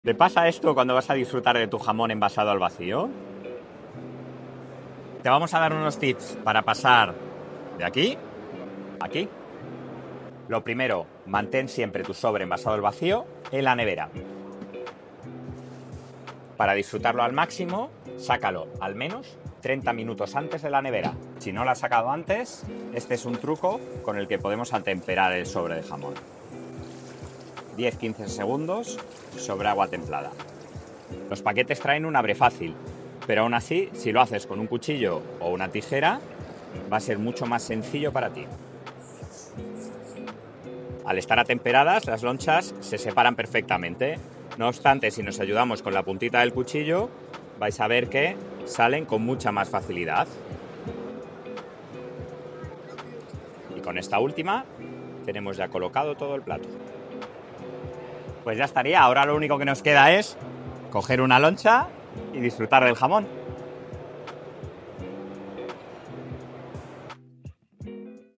¿Te pasa esto cuando vas a disfrutar de tu jamón envasado al vacío? Te vamos a dar unos tips para pasar de aquí a aquí. Lo primero, mantén siempre tu sobre envasado al vacío en la nevera. Para disfrutarlo al máximo, sácalo al menos 30 minutos antes de la nevera. Si no lo has sacado antes, este es un truco con el que podemos atemperar el sobre de jamón. 10-15 segundos sobre agua templada. Los paquetes traen un abre fácil, pero aún así, si lo haces con un cuchillo o una tijera, va a ser mucho más sencillo para ti. Al estar atemperadas, las lonchas se separan perfectamente. No obstante, si nos ayudamos con la puntita del cuchillo, vais a ver que salen con mucha más facilidad. Y con esta última, tenemos ya colocado todo el plato. Pues ya estaría, ahora lo único que nos queda es coger una loncha y disfrutar del jamón.